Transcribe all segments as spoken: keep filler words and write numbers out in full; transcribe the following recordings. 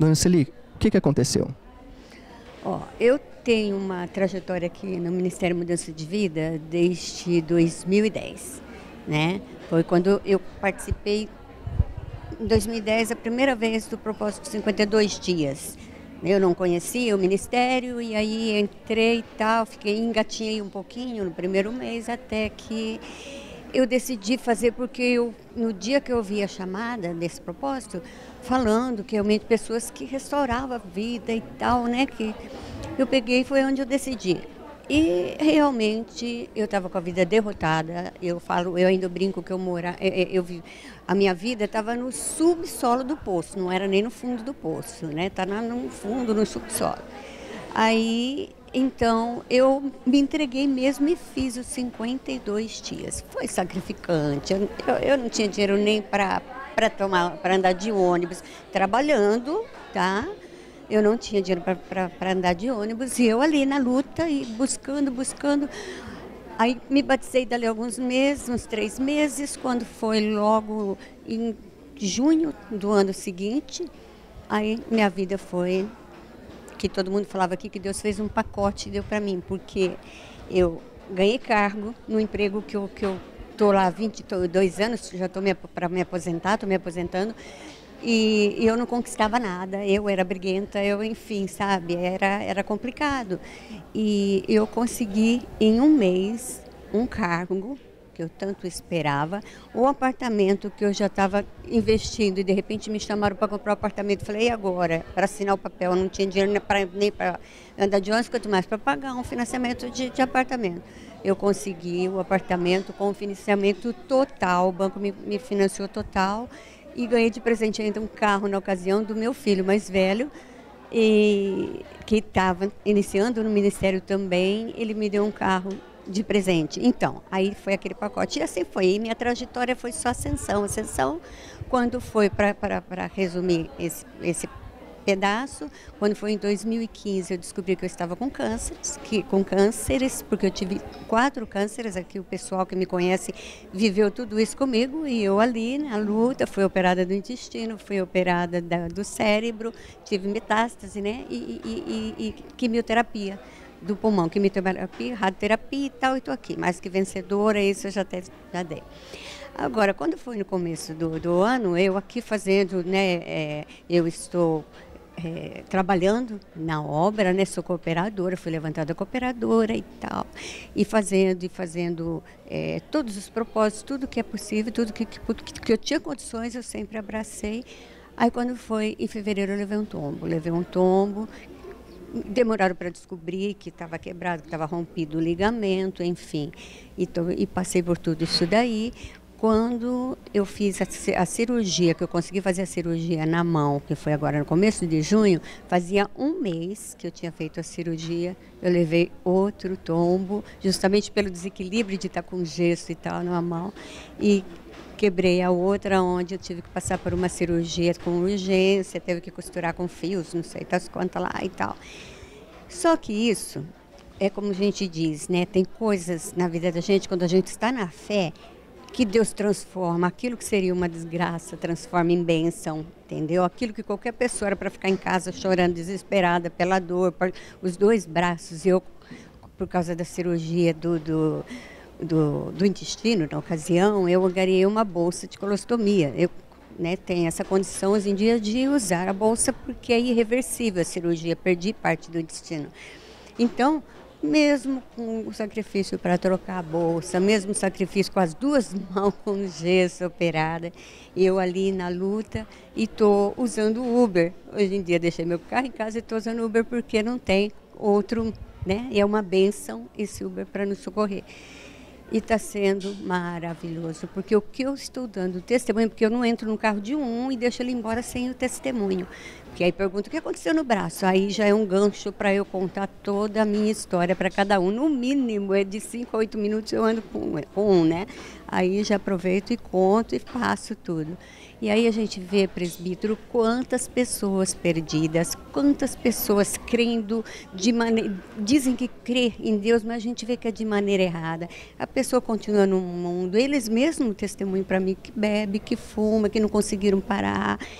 Dona Celi, o que, que aconteceu? Ó, eu tenho uma trajetória aqui no Ministério Mudança de Vida desde dois mil e dez, né? Foi quando eu participei, em dois mil e dez, a primeira vez do propósito cinquenta e dois dias. Eu não conhecia o Ministério e aí entrei e tal, fiquei, engatinhei um pouquinho no primeiro mês até que eu decidi fazer, porque eu, no dia que eu vi a chamada desse propósito, falando que realmente pessoas que restauravam a vida e tal, né? Que eu peguei, foi onde eu decidi. E realmente eu estava com a vida derrotada. Eu falo, eu ainda brinco que eu mora, eu, eu, eu a minha vida estava no subsolo do poço, não era nem no fundo do poço, né? Tá no fundo, no subsolo. Aí, então, eu me entreguei mesmo e fiz os cinquenta e dois dias. Foi sacrificante. Eu, eu, eu não tinha dinheiro nem para para tomar, para andar de ônibus, trabalhando, tá? Eu não tinha dinheiro para andar de ônibus e eu ali na luta e buscando, buscando. Aí me batizei dali alguns meses, uns três meses, quando foi logo em junho do ano seguinte, aí minha vida foi, que todo mundo falava aqui, que Deus fez um pacote e deu para mim, porque eu ganhei cargo no emprego que eu que eu estou lá há vinte e dois anos, já estou para me aposentar, estou me aposentando, e, e eu não conquistava nada, eu era briguenta, eu, enfim, sabe, era, era complicado. E eu consegui, em um mês, um cargo que eu tanto esperava, o apartamento que eu já estava investindo e de repente me chamaram para comprar o apartamento. Falei, e agora? Para assinar o papel, eu não tinha dinheiro nem para andar de ônibus, quanto mais para pagar um financiamento de, de apartamento. Eu consegui o apartamento com financiamento total, o banco me, me financiou total e ganhei de presente ainda um carro na ocasião do meu filho mais velho, e, que estava iniciando no Ministério também, ele me deu um carro de presente. Então, aí foi aquele pacote. E assim foi. E minha trajetória foi só ascensão. Ascensão, quando foi, para resumir esse, esse pedaço, quando foi em dois mil e quinze, eu descobri que eu estava com cânceres, que, com cânceres, porque eu tive quatro cânceres. Aqui o pessoal que me conhece viveu tudo isso comigo, e eu ali na luta, fui operada do intestino, fui operada da, do cérebro, tive metástase, né, e, e, e, e quimioterapia do pulmão, quimioterapia, radioterapia e tal, e estou aqui, mais que vencedora, isso eu já, até, já dei. Agora, quando foi no começo do, do ano, eu aqui fazendo, né, é, eu estou é, trabalhando na obra, né, sou cooperadora, fui levantada cooperadora e tal, e fazendo, e fazendo é, todos os propósitos, tudo que é possível, tudo que, que, que eu tinha condições, eu sempre abracei. Aí quando foi em fevereiro eu levei um tombo, levei um tombo, demoraram para descobrir que estava quebrado, que estava rompido o ligamento, enfim, e, tô, e passei por tudo isso daí. Quando eu fiz a, a cirurgia, que eu consegui fazer a cirurgia na mão, que foi agora no começo de junho, fazia um mês que eu tinha feito a cirurgia, eu levei outro tombo, justamente pelo desequilíbrio de estar com gesso e tal na mão, e quebrei a outra, onde eu tive que passar por uma cirurgia com urgência, teve que costurar com fios, não sei das quantas lá e tal. Só que isso é como a gente diz, né? Tem coisas na vida da gente, quando a gente está na fé, que Deus transforma aquilo que seria uma desgraça, transforma em bênção, entendeu? Aquilo que qualquer pessoa era para ficar em casa chorando, desesperada pela dor, por, os dois braços, eu, por causa da cirurgia do, do, do, do intestino, na ocasião, eu ganhei uma bolsa de colostomia. Eu, né, tenho essa condição hoje em dia de usar a bolsa, porque é irreversível a cirurgia, perdi parte do intestino. Então, mesmo com o sacrifício para trocar a bolsa, mesmo o sacrifício com as duas mãos com gesso operada, eu ali na luta e estou usando o Uber. Hoje em dia deixei meu carro em casa e estou usando o Uber porque não tem outro, né? E é uma bênção esse Uber para nos socorrer. E está sendo maravilhoso, porque o que eu estou dando testemunho, porque eu não entro no carro de um e deixo ele embora sem o testemunho. Porque aí pergunta o que aconteceu no braço, aí já é um gancho para eu contar toda a minha história para cada um. No mínimo, é de cinco a oito minutos eu ando com, com um, né? Aí já aproveito e conto e faço tudo. E aí a gente vê, presbítero, quantas pessoas perdidas, quantas pessoas crendo de maneira... Dizem que crê em Deus, mas a gente vê que é de maneira errada. A pessoa continua no mundo, eles mesmos testemunham para mim que bebe, que fuma, que não conseguiram parar.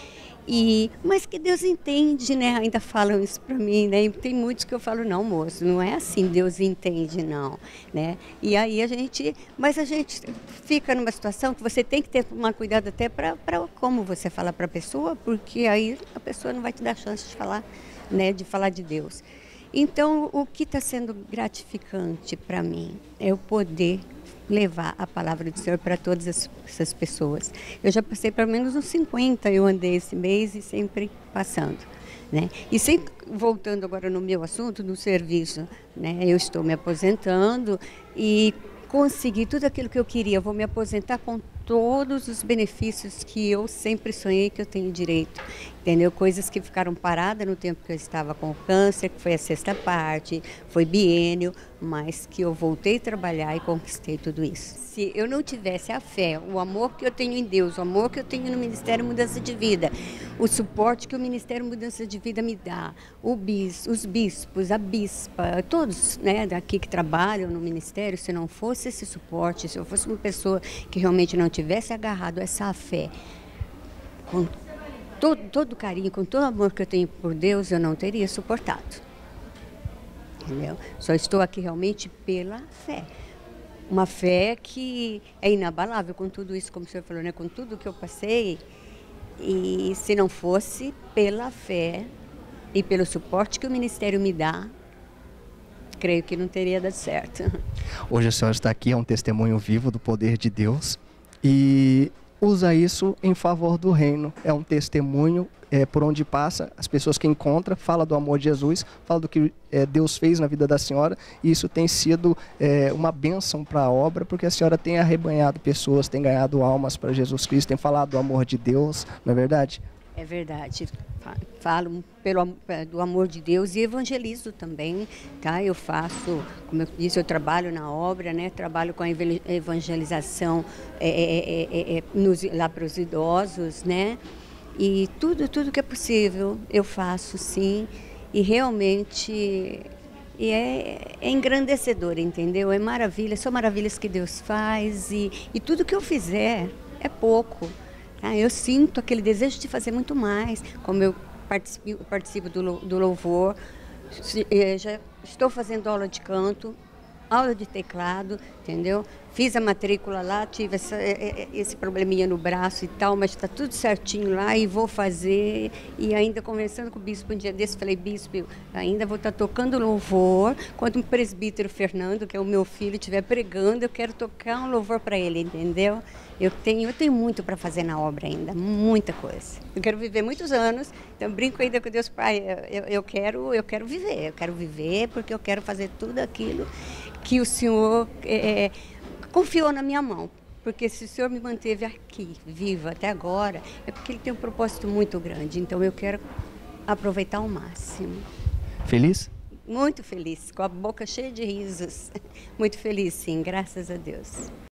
E, mas que Deus entende, né? Ainda falam isso para mim, né? E tem muitos que eu falo, não, moço, não é assim, Deus entende, não, né? E aí a gente, mas a gente fica numa situação que você tem que ter tomar cuidado até para como você fala para a pessoa, porque aí a pessoa não vai te dar chance de falar, né? De falar de Deus. Então, o que está sendo gratificante para mim é o poder levar a palavra do Senhor para todas as, essas pessoas. Eu já passei pelo menos uns cinquenta, eu andei esse mês e sempre passando, né? E sempre, voltando agora no meu assunto, no serviço, né? Eu estou me aposentando e consegui tudo aquilo que eu queria. Eu vou me aposentar com todos os benefícios que eu sempre sonhei que eu tenho direito, entendeu? Coisas que ficaram paradas no tempo que eu estava com câncer, que foi a sexta parte, foi biênio, mas que eu voltei a trabalhar e conquistei tudo isso. Se eu não tivesse a fé, o amor que eu tenho em Deus, o amor que eu tenho no Ministério Mudança de Vida, o suporte que o Ministério Mudança de Vida me dá, o bis, os bispos, a bispa, todos, né, daqui que trabalham no Ministério, se não fosse esse suporte, se eu fosse uma pessoa que realmente não tivesse agarrado essa fé, com todo, todo carinho, com todo o amor que eu tenho por Deus, eu não teria suportado. Entendeu? Só estou aqui realmente pela fé. Uma fé que é inabalável com tudo isso, como o senhor falou, né? Com tudo que eu passei. E se não fosse pela fé e pelo suporte que o Ministério me dá, creio que não teria dado certo. Hoje a senhora está aqui, é um testemunho vivo do poder de Deus e usa isso em favor do reino. É um testemunho é, por onde passa, as pessoas que encontra, fala do amor de Jesus, fala do que é, Deus fez na vida da senhora, e isso tem sido é, uma bênção para a obra, porque a senhora tem arrebanhado pessoas, tem ganhado almas para Jesus Cristo, tem falado do amor de Deus, não é verdade? É verdade, falo pelo, do amor de Deus e evangelizo também, tá? Eu faço, como eu disse, eu trabalho na obra, né? Trabalho com a evangelização é, é, é, é, nos, lá para os idosos, né? E tudo, tudo que é possível eu faço, sim, e realmente e é, é engrandecedor, entendeu? É maravilha, são maravilhas que Deus faz e, e tudo que eu fizer é pouco. Ah, eu sinto aquele desejo de fazer muito mais, como eu participo, participo do, do louvor, já estou fazendo aula de canto, aula de teclado, entendeu? Fiz a matrícula lá, tive essa, esse probleminha no braço e tal, mas está tudo certinho lá e vou fazer. E ainda conversando com o bispo um dia desse, falei, bispo, ainda vou estar tocando louvor, quando o presbítero Fernando, que é o meu filho, estiver pregando, eu quero tocar um louvor para ele, entendeu? Eu tenho, eu tenho muito para fazer na obra ainda, muita coisa. Eu quero viver muitos anos, então brinco ainda com Deus, pai, eu, eu, quero, eu quero viver, eu quero viver porque eu quero fazer tudo aquilo que o Senhor é, confiou na minha mão. Porque se o Senhor me manteve aqui, viva até agora, é porque Ele tem um propósito muito grande. Então eu quero aproveitar ao máximo. Feliz? Muito feliz, com a boca cheia de risos. Muito feliz, sim, graças a Deus.